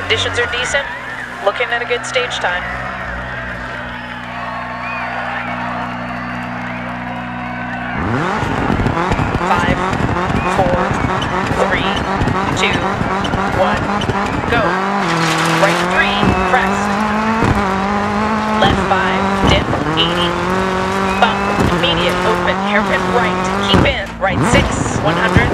Conditions are decent. Looking at a good stage time. 5, 4, 3, 2, 1, go. Right 3, crest. Left 5, dip, 80. Bump, immediate, open, hairpin right. Keep in, right 6, 100.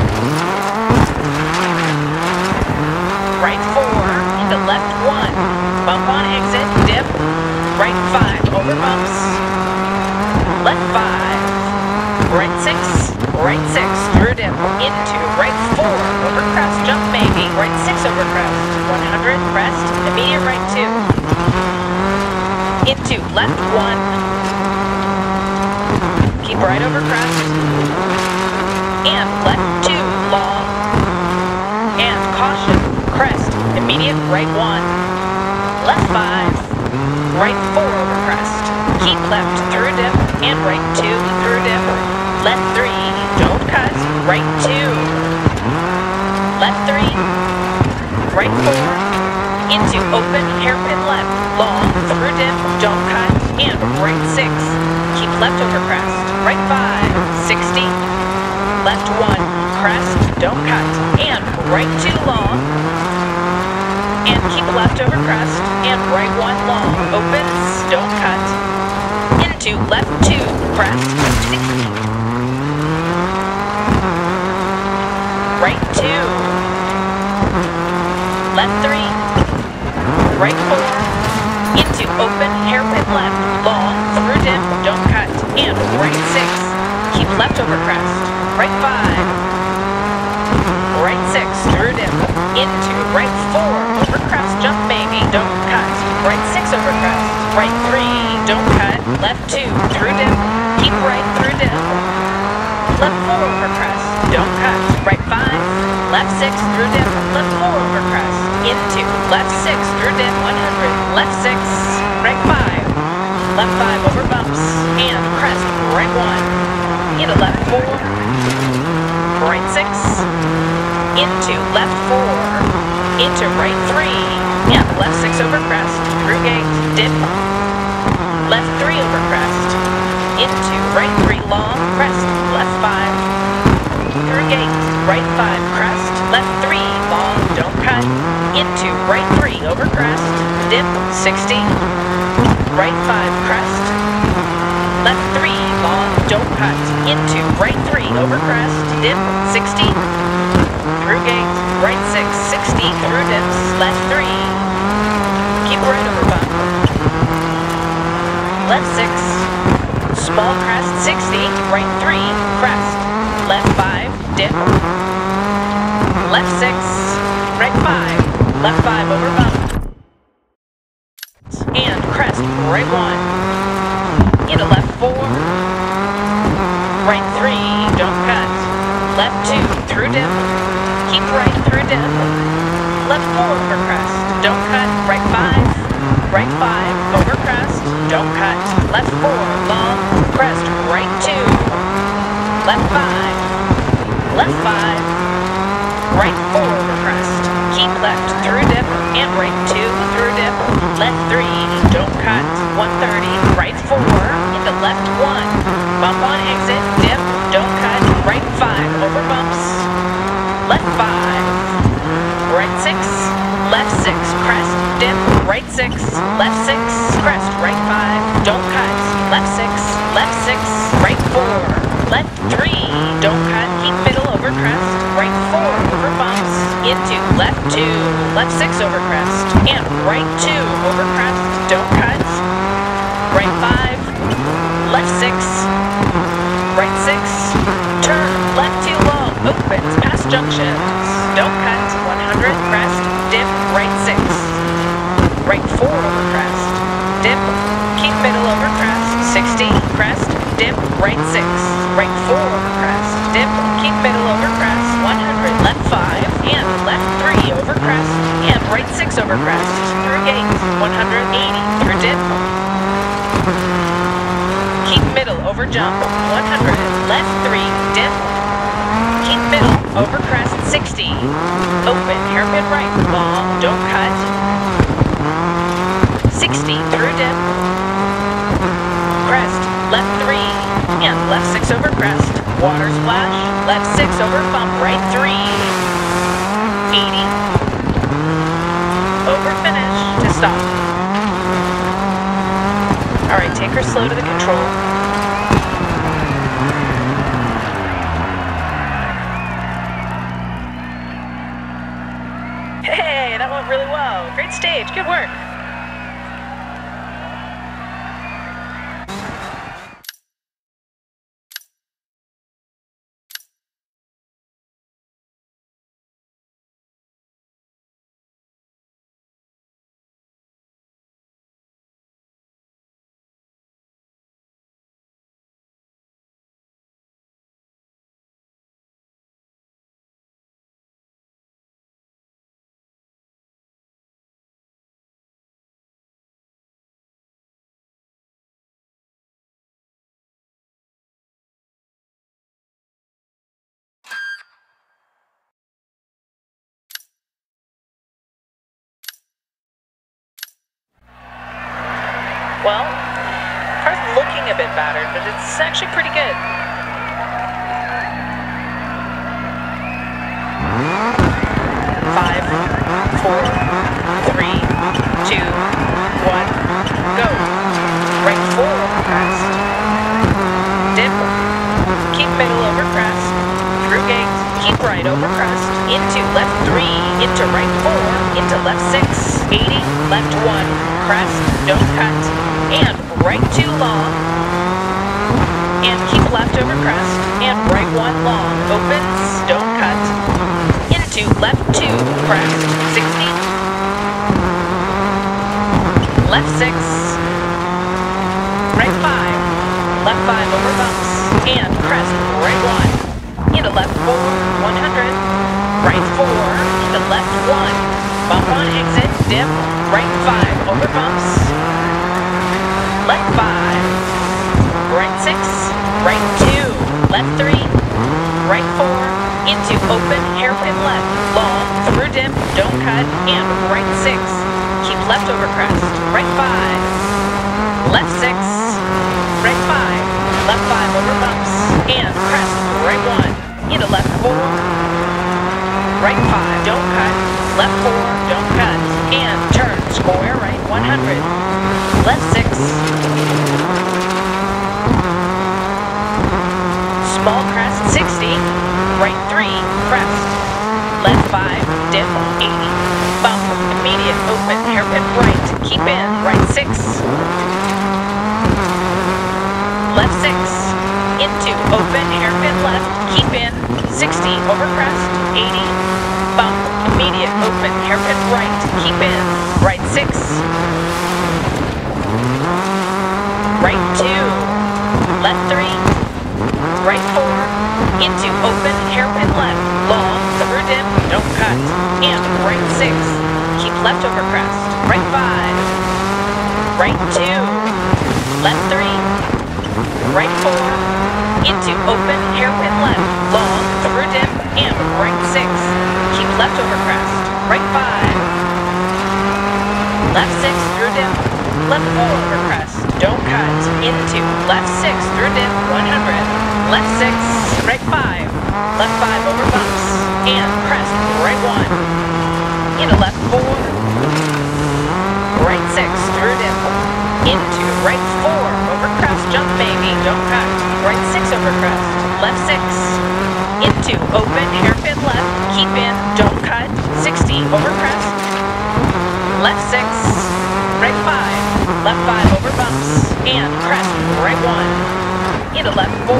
Right 4, into left 1. Bump on exit, dip. Right 5, over bumps. Left 5. Right 6, right 6, through dip, into right 4, over crest, jump maybe, right 6 over crest, 100, crest, immediate right 2, into left 1, keep right over crest, and left 2, long, and caution, crest, immediate right 1, left 5, right 4 over crest, keep left through dip, and right 2 through dip, left 3, don't cut, right 2, left 3, right 4, into open, hairpin left, long, through dip, don't cut, and right 6, keep left over crest, right 5, 60, left 1, crest, don't cut, and right 2 long, and keep left over crest, and right 1 long, opens, don't cut, into left 2, crest, 60, right 2, left 3, right 4, into open, hairpin left, long, through dip, don't cut, and right 6, keep left over crest, right 5, right 6, through dip, into right 4, over crest, jump maybe, don't cut, right 6 over crest, right 3, don't cut, left 2, through dip, keep right through dip, left 4 over crest, don't cut, right 5, left 6 through dip, left 4 over crest, into left 6 through dip, 100, left 6, right 5, left 5 over bumps, and crest, right 1, into left 4, right 6, into left 4, into right 3, and left 6 over crest, through gate, dip, left 3 over crest, into right 3 long, crest, left 5, through gate, right 5, crest, left 3, long, don't cut, into right 3, over crest, dip, 60, right 5, crest, left 3, long, don't cut, into right 3, over crest, dip, 60, through gate, right 6, 60, through dips, left 3, keep right over bump, left 6, small crest, 60, right 3, crest, left 5, dip, left 6, right 5, left 5 over bump, and crest, right 1, into left 4, right 3, don't cut, left 2, through dip, keep right through dip, left 4 over crest, don't cut, right 5, right 5, over crest, don't cut, left 4, long, crest, right 2, left 5, left 5, right 4 over crest, keep left through dip, and right 2 through dip, left 3, don't cut, 130, right 4, into left 1, bump on exit, dip, don't cut, right 5, over bumps, left 5, right 6, left 6, crest, dip, right 6, left 6, crest, right 5, don't cut, left 6, right 4, left 3, don't cut, keep middle over crest, right 4 over bumps, into left 2, left 6 over crest, and right 2 over crest, don't cut, right 5, left 6, right 6, turn, left 2 long, opens, past junctions, don't cut, 100, crest, dip, right 6, right 4 over crest, dip, keep middle over crest, 60, crest, dip, right 6, right 4 over crest, dip, keep middle over crest, 100, left 5, and left 3 over crest, and right 6 over crest, through gate, 180, through dip, keep middle over jump, 100, left 3, dip, keep middle over crest, 60, open, hairpin right, long, don't cut, 60 through dip. Crest, left 3, and left 6 over crest. Water splash, left 6 over bump, right 3. 80. Over finish to stop. Alright, take her slow to the control. Hey, that went really well. Great stage, good work. Well, car's looking a bit battered, but it's actually pretty good. Five, four, three, two, one, go. Right 4 over crest. Dip. Keep middle over crest. Through gate. Keep right over crest. Into left 3. Into right 4. Into left 6. 80. Left 1. Crest. Don't cut. And right 2 long. And keep left over crest. And right 1 long. Opens. Don't cut. Into left 2. Crest. 60. Left 6. Right 5. Left 5 over bumps. And crest. Right 1. Into left 4. 100. Right 4. Into left 1. Bump on exit. Dip. Right 5 over bumps. Left 5. Right 6. Right 2. Left 3. Right 4. Into open hairpin left. Long. Through dip. Don't cut. And right 6. Keep left over crest. Right 5. Left 6. Right 5. Left 5 over bumps. And crest. Right 1. Into left 4. Right 5. Don't cut. Left 4. Don't cut. And turn. Square right 100. Left 6. Small crest 60. Right 3. Crest. Left 5. Dip 80. Bump. Immediate open. Hairpin right. Keep in. Right 6. Left 6. Into open. Hairpin left. Keep in. 60. Over crest. 80. Bump. Immediate open. Hairpin right. Keep in. Right 6. Right 2. Left 3. Right 4. Into open. Hairpin left. Long. Through dip. Don't cut. And right 6. Keep left over crest. Right 5. Right 2. Left 3. Right 4. Into open. Hairpin left. Long. Through dip. And right 6. Keep left over crest. Right 5. Left 6 through dip. Left 4 over crest. Don't cut. Into left 6 through dip. 100. Left 6. Right 5. Left 5 over bumps. And crest. Right 1. Into left 4. Right 6 through dip. Into right 4 over crest. Jump baby. Don't cut. Right 6 over crest. Left 6. Into open hairpin left. Keep in. Don't cut. 60 over crest. Left 6. Right 5. Left 5 over bumps. And crest. Right 1. Into left 4.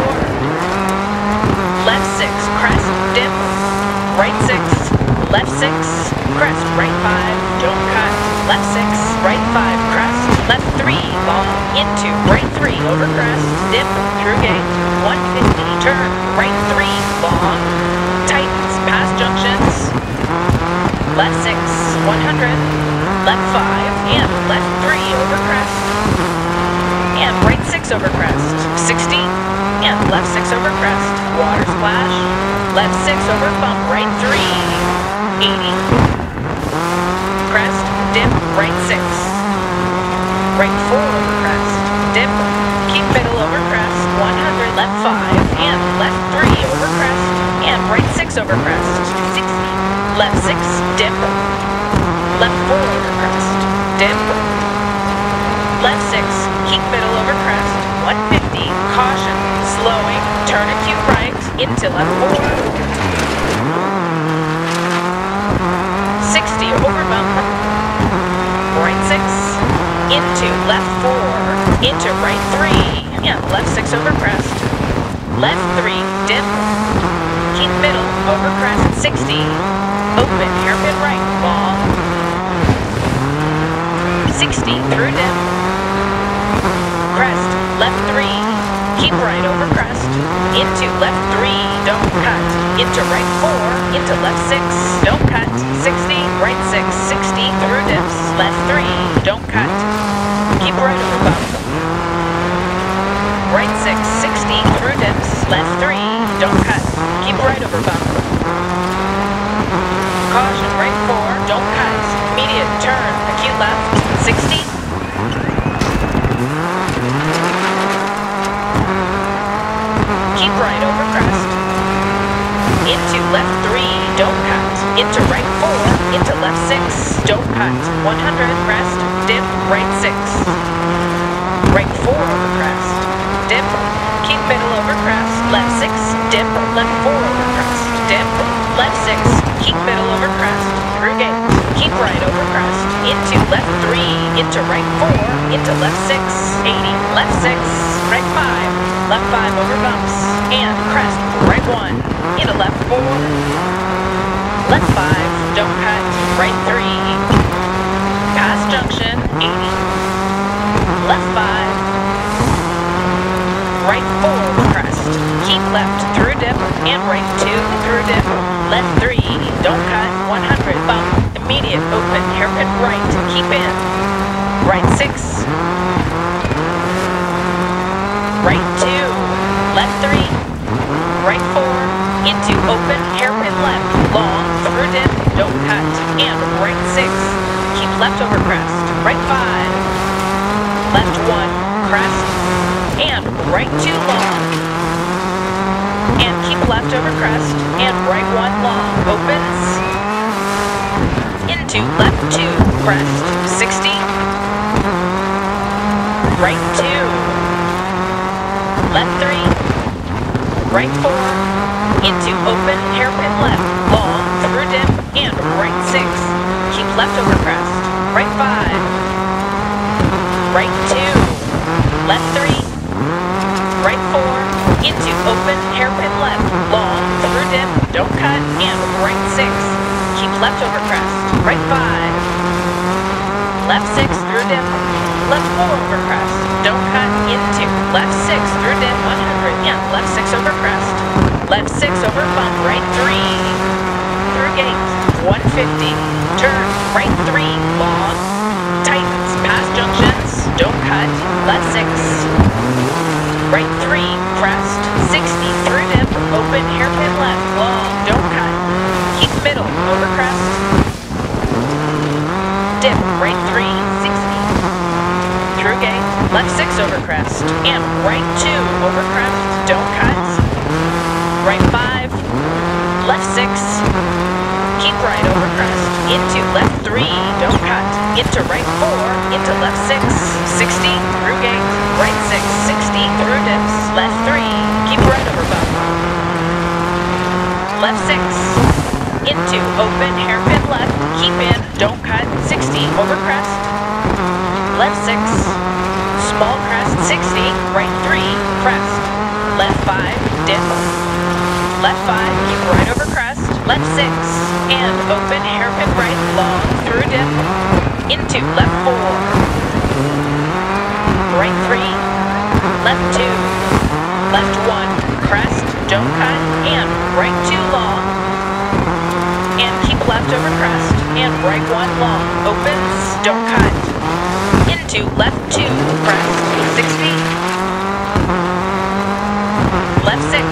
Left 6. Crest. Dip. Right 6. Left 6. Crest. Right 5. Don't cut. Left 6. Right 5. Crest. Left 3. Long. Into right 3 over crest. Dip. Through gate. 150. Turn. Right 3. Long. Tightens. Past junctions. Left 6. 100. Left 5. And left 3 over crest. And right 6 over crest. 60. And left 6 over crest. Water splash. Left 6 over bump. Right 3. 80. Crest. Dip. Right 6. right 4 over crest, dip, keep middle over crest, 100, left 5, and left 3 over crest, and right 6 over crest, 60, left 6, dip, left 4 over crest, dip, left 6, keep middle over crest, 150, caution, slowing, turn acute right, into left 4, 60 over bump, right 6, into left 4, into right 3, and left 6 over crest, left 3, dip, keep middle over crest, 60, open, hairpin right, long, 60 through dip, crest, left 3, keep right over crest, into left 3, don't cut, into right 4, into left 6, don't cut, 60, right 6, 60 through dips, left 3, don't cut, keep right over bump, right 6, 60 through dips, left 3, don't cut, keep right over bump, caution, right 4, don't cut, immediate turn, acute left, 60, keep right over crest, into left 3, don't cut, into right 4, into left 6, don't cut, 100, crest, dip, right 6, right 4 over crest, dip, keep middle over crest, left 6, dip, left 4 over crest, dip, left 6, keep middle over crest, through gate, keep right over crest, into left 3, into right 4, into left 6, 80, left 6, right 5, left 5 over bumps, and crest, right 1, into left 4, left 5, don't cut, right 3, pass junction, 80, left 5, right 4 over crest, keep left through dip, and right 2 through dip, left 3, don't cut, 100, bump, immediate open, hairpin right, keep in, right 6, right 2, left 3, right 4, into open, hairpin left, long, through dip, don't cut, and right 6, keep left over crest, right 5, left 1, crest, and right 2 long, and keep left over crest, and right 1 long, opens, into left 2, crest, 60, right 2, left 3, right 4, into open, hairpin left, long, through dip, and right 6, keep left over crest, right 5, right 2, left 3, right 4, into open, hairpin left, long, through dip, don't cut, and right 6, keep left over crest, right 5, left 6 through dip, left 4 over crest, don't cut, into left 6 through dip, 100, and left 6 over crest, left 6 over bump, right 3, through gate, 150, turn, right 3, long, tightens, pass junctions, don't cut, left 6, right 3, crest, 60, through dip, open, hairpin left, long, don't cut, keep middle, over crest, dip, right 3, 60, through gate, left 6 over crest, and right 2 over crest, don't cut, right 5, left 6, keep right over crest, into left 3, don't cut, into right 4, into left 6, 60, through gate, right 6, 60, through dips, left 3, keep right over bump, left 6, into open, hairpin left, keep in, don't cut, 60, over crest, left 6, small crest, 60, right 3, crest, left 5, dip, left 5, keep right over crest, left 6, and open, hairpin right, long, through dip, into left 4, right 3, left 2, left 1, crest, don't cut, and right 2 long, and keep left over crest, and right 1 long, opens, don't cut, into left 2, crest, 60, left 6,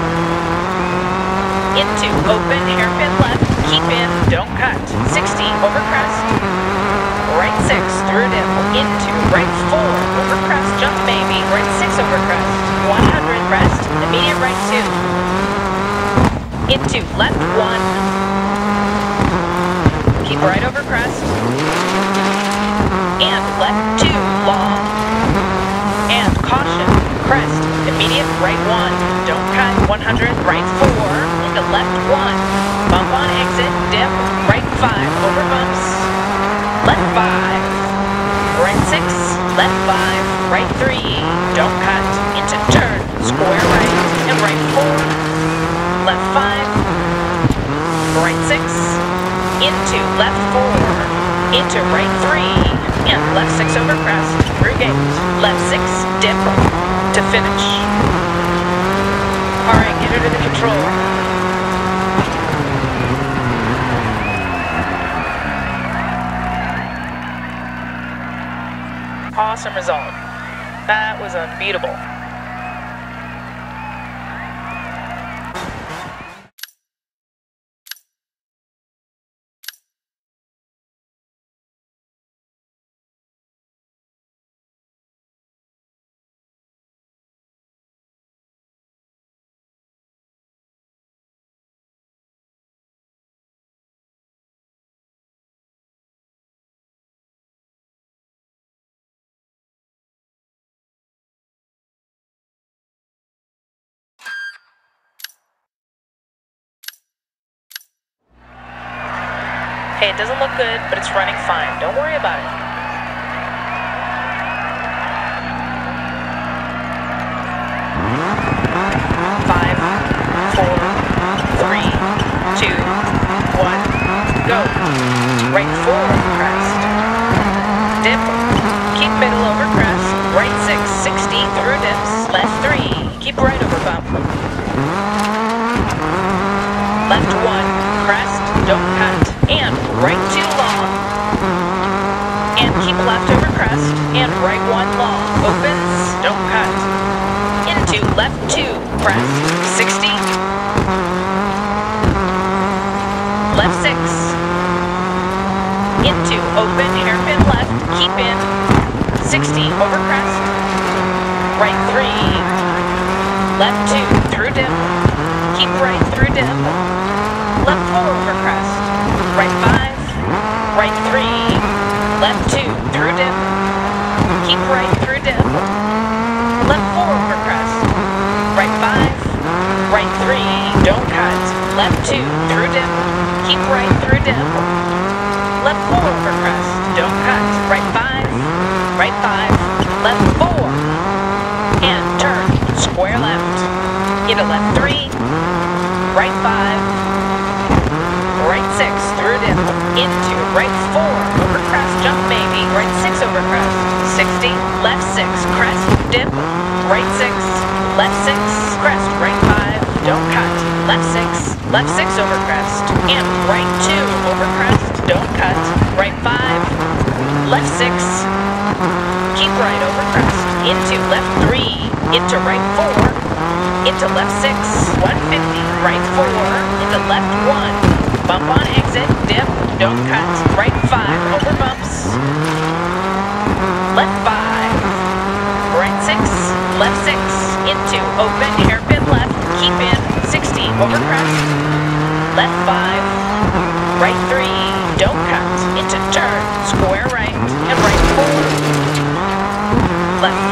into open, hairpin left, keep in, don't cut, 60, over crest, right 6 through dip, into right 4, over crest, jump maybe, right 6 over crest, 100 crest, immediate right 2, into left 1, keep right over crest, and left 2, long, and caution, crest, immediate right 1, don't cut, 100, right 4, into left 1, bump on exit, dip, right 5, over bumps, left 5, right 6, left 5, right 3, don't cut, into turn, square right, and right 4, left 5, right 6, into left 4, into right 3, and left 6 over crest, through gate, left 6, dip, to finish. Alright, get her to the control. Awesome result. That was unbeatable. Hey, it doesn't look good, but it's running fine. Don't worry about it. Five, 4, 3, 2, 1, go. Right 4 over crest. Dip. Keep middle over crest. Right 6, 60 through dips. Left 3. Keep right over bump. Left 1, crest, don't cut. And right 2 long, and keep left over crest, and right 1 long, opens, don't cut, into left 2, crest, 60, left 6, into open, hairpin left, keep in, 60, over crest, right 3, left 2, through dip, keep right through dip, left 4 over crest, right 5, right 3, left 2, through dip, keep right through dip, left 4 over crest, right 5, right 3, don't cut, left 2, through dip, keep right through dip, left 4 over crest, don't cut, right 5, right 5, left 4, and turn, square left, into left 3, right 5, right 6 through dip, into right 4, over crest, jump maybe, right 6 over crest, 60, left 6, crest, dip, right 6, left 6, crest, right 5, don't cut, left 6 over crest, and right 2 over crest, don't cut, right 5, left 6, keep right over crest, into left 3, into right 4, into left 6, 150, right 4, into left 1, bump on exit, dip, don't cut, right 5, over bumps, left 5, right 6, left 6, into open, hairpin left, keep in, 60, over crest, left 5, right 3, don't cut, into turn, square right, and right 4, left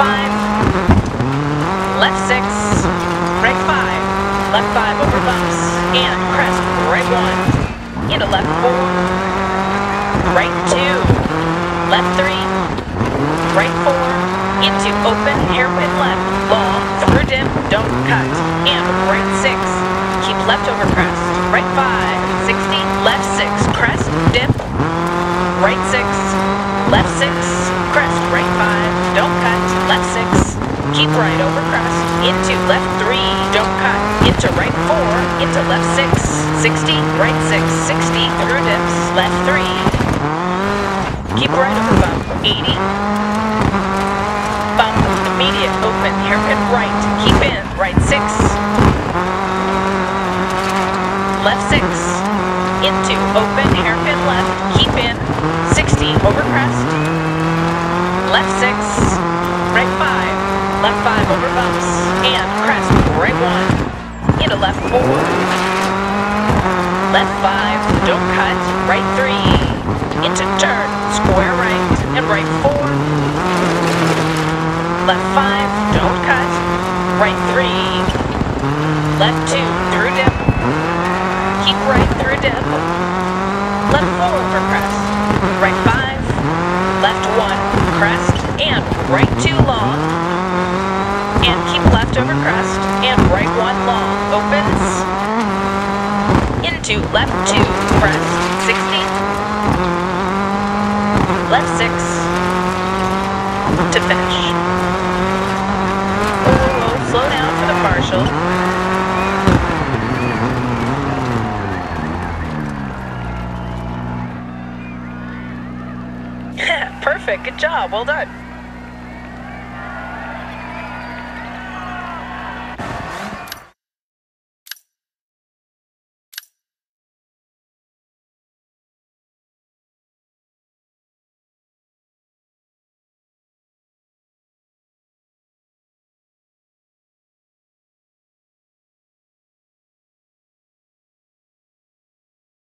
5, left 6, right 5, left 5 over bumps, and crest, right 1, into left 4, right 2, left 3, right 4, into open, hairpin left, long, through dip, don't cut, and right 6, keep left over crest, right 5, 60, left 6, crest, dip, right 6, left 6, crest, right 5, don't cut, left 6, keep right over crest, into left 3, don't cut, into right 4, into left 6, 60, right 6, 60, through dips, left 3, keep right over bump, 80, bump, immediate, open, hairpin right, keep in, right 6, left 6, into open, hairpin left, keep in, 60, over crest, left 6, right 5, left 5 over bumps, and crest, right 1, into left 4, left 5, don't cut, right 3, into turn, square right, and right 4, left 5, don't cut, right 3, left 2, through dip, keep right through dip, left 4 over crest, right 5, left 1, crest, and right 2 long, and keep left over crest, and right 1 long, opens, into left 2, crest, 60, left 6, to finish. Whoa, slow down for the partial. Perfect, good job, well done.